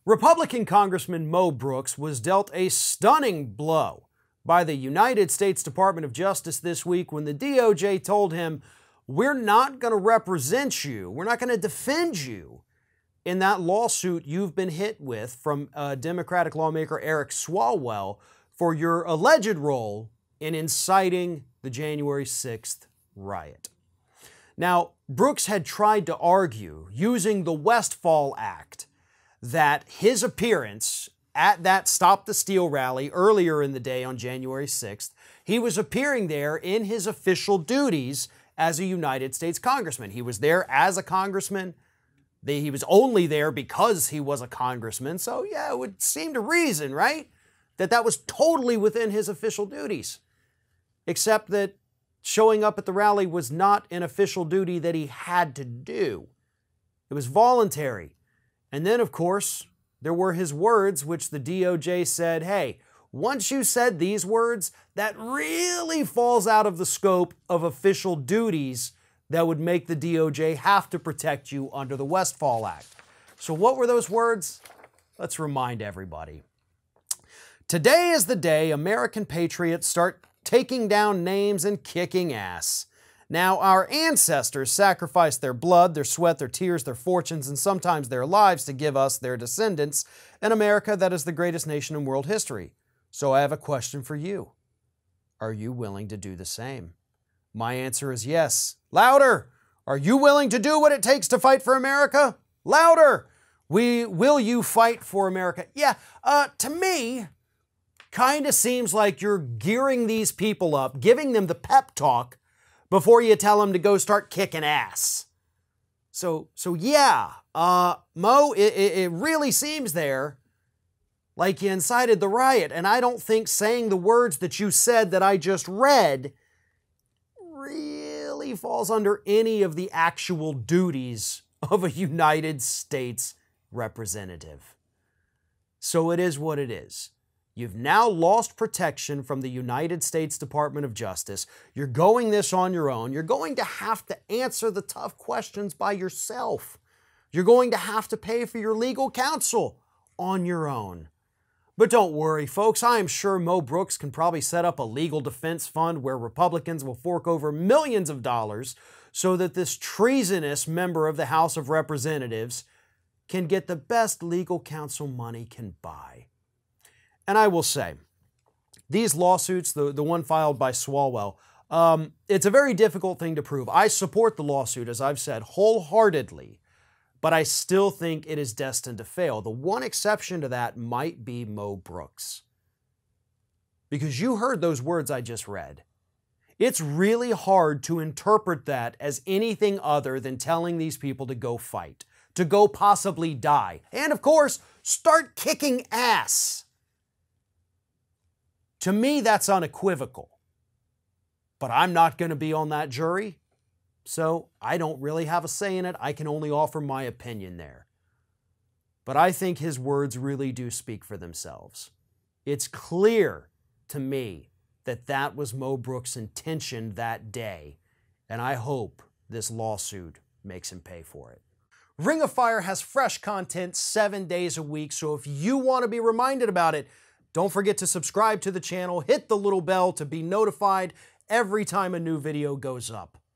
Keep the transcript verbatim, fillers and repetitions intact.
Republican Congressman Mo Brooks was dealt a stunning blow by the United States Department of Justice this week when the D O J told him, we're not going to represent you, we're not going to defend you in that lawsuit you've been hit with from uh, Democratic lawmaker Eric Swalwell for your alleged role in inciting the January sixth riot. Now, Brooks had tried to argue, using the Westfall Act, that his appearance at that Stop the Steal rally earlier in the day on January sixth, he was appearing there in his official duties as a United States Congressman. He was there as a congressman. He was only there because he was a congressman. So yeah, it would seem to reason, right? That that was totally within his official duties. Except that showing up at the rally was not an official duty that he had to do. It was voluntary. And then, of course, there were his words, which the D O J said, hey, once you said these words, that really falls out of the scope of official duties that would make the D O J have to protect you under the Westfall Act. So what were those words? Let's remind everybody. Today is the day American patriots start taking down names and kicking ass. Now, our ancestors sacrificed their blood, their sweat, their tears, their fortunes, and sometimes their lives to give us, their descendants, an America that is the greatest nation in world history. So I have a question for you. Are you willing to do the same? My answer is yes. Louder! Are you willing to do what it takes to fight for America? Louder! We, will you fight for America? Yeah, uh, to me, kind of seems like you're gearing these people up, giving them the pep talk before you tell them to go start kicking ass. So, so yeah, uh, Mo, it, it really seems there like you incited the riot, and I don't think saying the words that you said that I just read really falls under any of the actual duties of a United States representative. So it is what it is. You've now lost protection from the United States Department of Justice. You're going this on your own. You're going to have to answer the tough questions by yourself. You're going to have to pay for your legal counsel on your own. But don't worry, folks. I am sure Mo Brooks can probably set up a legal defense fund where Republicans will fork over millions of dollars so that this treasonous member of the House of Representatives can get the best legal counsel money can buy. And I will say, these lawsuits, the, the one filed by Swalwell, um, it's a very difficult thing to prove. I support the lawsuit, as I've said, wholeheartedly, but I still think it is destined to fail. The one exception to that might be Mo Brooks. Because you heard those words I just read. It's really hard to interpret that as anything other than telling these people to go fight, to go possibly die, and of course, start kicking ass. To me, that's unequivocal. But I'm not going to be on that jury, so I don't really have a say in it. I can only offer my opinion there. But I think his words really do speak for themselves. It's clear to me that that was Mo Brooks' intention that day, and I hope this lawsuit makes him pay for it. Ring of Fire has fresh content seven days a week, so if you want to be reminded about it, don't forget to subscribe to the channel, hit the little bell to be notified every time a new video goes up.